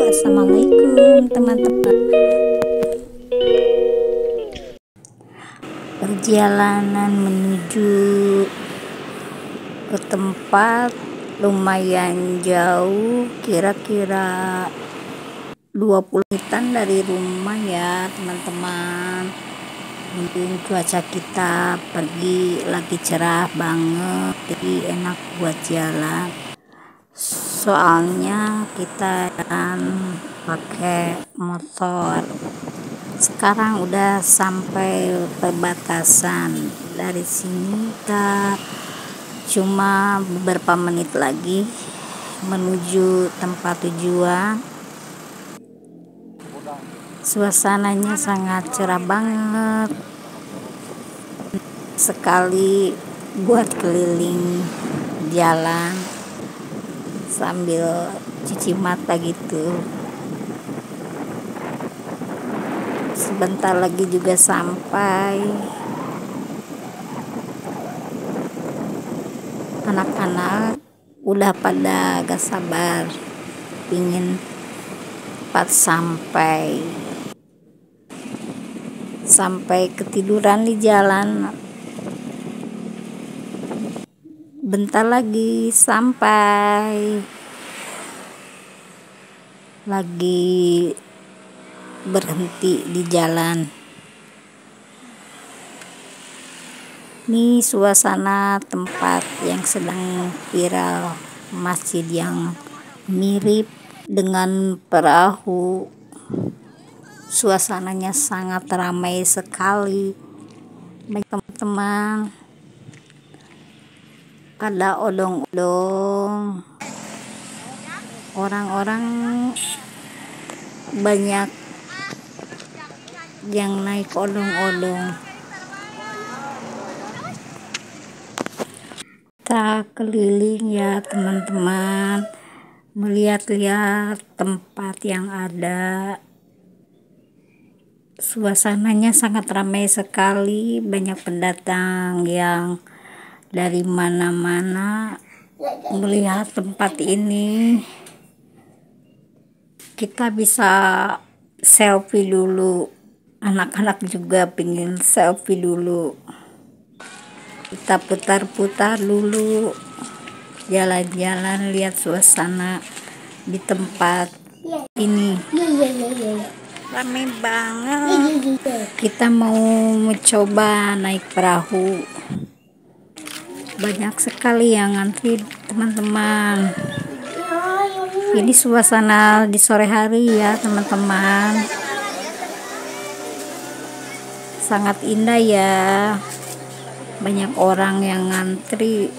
Assalamualaikum teman-teman. Perjalanan menuju ke tempat lumayan jauh, kira-kira 20 menitan dari rumah ya teman-teman. Mungkin cuaca kita pergi lagi cerah banget, jadi enak buat jalan. Soalnya kita kan pakai motor. Sekarang udah sampai perbatasan. Dari sini kita cuma beberapa menit lagi menuju tempat tujuan. Suasananya sangat cerah banget sekali buat keliling jalan sambil cuci mata gitu. Sebentar lagi juga sampai. Anak-anak udah pada gak sabar ingin cepat sampai ketiduran di jalan. Bentar lagi sampai, lagi berhenti di jalan. Ini suasana tempat yang sedang viral, masjid yang mirip dengan perahu. Suasananya sangat ramai sekali. Baik teman-teman, ada odong-odong, orang-orang banyak yang naik odong-odong. Kita keliling ya teman-teman, melihat-lihat tempat yang ada. Suasananya sangat ramai sekali, banyak pendatang yang dari mana-mana melihat tempat ini. Kita bisa selfie dulu, anak-anak juga pengen selfie dulu. Kita putar-putar dulu, jalan-jalan, lihat suasana di tempat ini. Ramai banget. Kita mau mencoba naik perahu. Banyak sekali yang ngantri teman-teman. Ini suasana di sore hari ya teman-teman. Sangat indah ya. Banyak orang yang ngantri.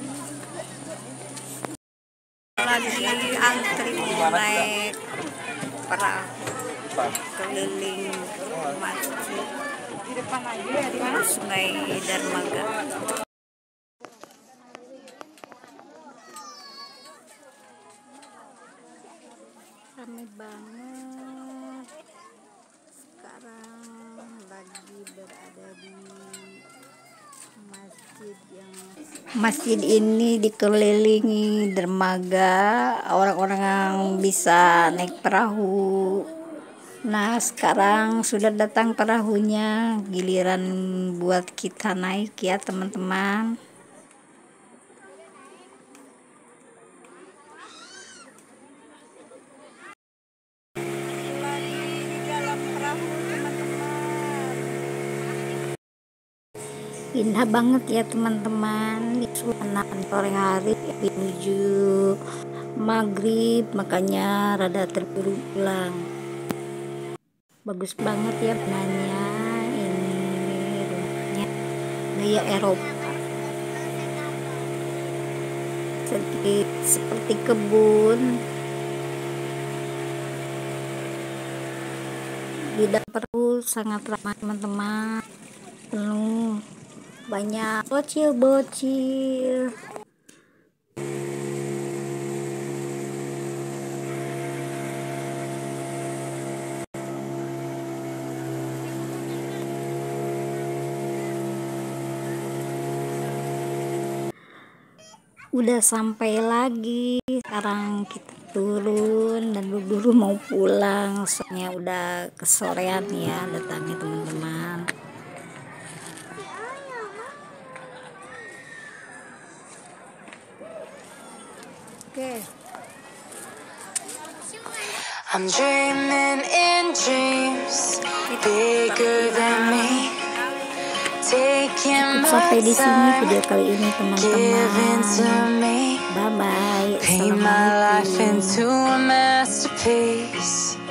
Lagi antri naik perahu keliling masjid Sungai Dermaga. Ramai banget. Sekarang lagi berada di masjid ini dikelilingi dermaga, orang-orang yang bisa naik perahu. Nah, sekarang sudah datang perahunya, giliran buat kita naik ya teman-teman. Indah banget ya teman-teman. Suasana sore hari menuju maghrib, makanya rada terburu pulang. Bagus banget ya benanya. Ini rumahnya gaya Eropa, seperti kebun. Di dalam perahu sangat ramai teman-teman, penuh, banyak bocil-bocil. Udah sampai lagi. Sekarang kita turun dan buru-buru mau pulang, soalnya udah kesorean ya datangnya teman-teman. Oke. I'm dreaming in dreams bigger than me. Taking my Sampai di sini video time, kali ini giving to teman-teman. me. Bye bye. Paint my life Assalamualaikum. into a masterpiece.